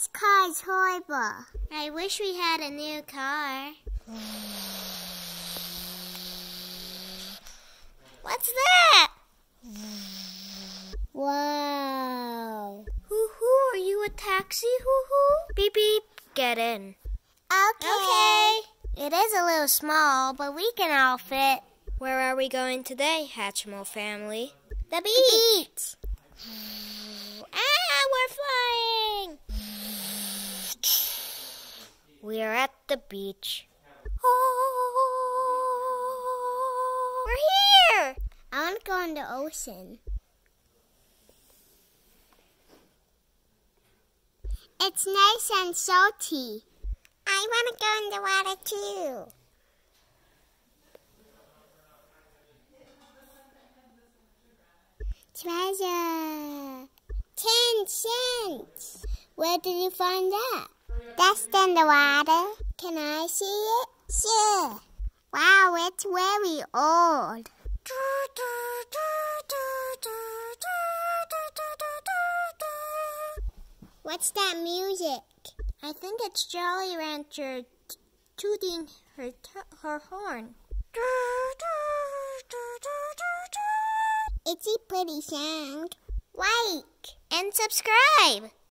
This car is horrible. I wish we had a new car. What's that? Wow. Hoo-hoo, are you a taxi, hoo-hoo? Beep, beep, get in. Okay. It is a little small, but we can all fit. Where are we going today, Hatchimal family? The beach. We're flying. We are at the beach. We're here. I want to go in the ocean. It's nice and salty. I want to go in the water too. Treasure. 10 cents. Where did you find that? That's in the water. Can I see it? Sure. Wow, it's very old. What's that music? I think it's Jolly Rancher tooting her horn. It's a pretty song. Like and subscribe.